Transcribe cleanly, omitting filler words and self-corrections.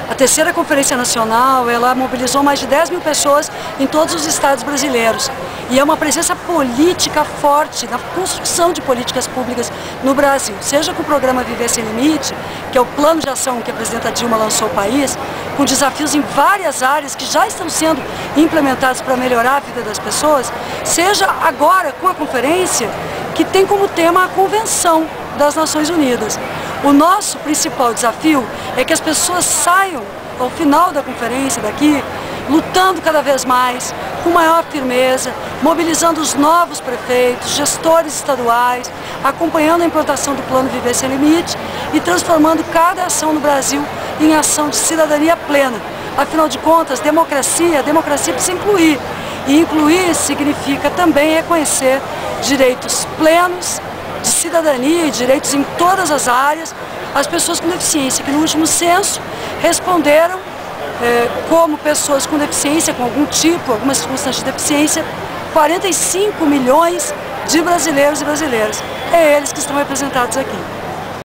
A terceira Conferência Nacional, ela mobilizou mais de 10 mil pessoas em todos os estados brasileiros. E é uma presença política forte na construção de políticas públicas no Brasil. Seja com o programa Viver Sem Limite, que é o plano de ação que a presidenta Dilma lançou ao país, com desafios em várias áreas que já estão sendo implementados para melhorar a vida das pessoas, seja agora com a conferência, que tem como tema a Convenção das Nações Unidas. O nosso principal desafio é que as pessoas saiam, ao final da conferência daqui, lutando cada vez mais, com maior firmeza, mobilizando os novos prefeitos, gestores estaduais, acompanhando a implantação do Plano Viver Sem Limite e transformando cada ação no Brasil em ação de cidadania plena. Afinal de contas, democracia precisa incluir. E incluir significa também reconhecer direitos plenos, de cidadania e direitos em todas as áreas, as pessoas com deficiência, que no último censo responderam como pessoas com deficiência, com algum tipo, alguma circunstância de deficiência, 45 milhões de brasileiros e brasileiras. É eles que estão representados aqui.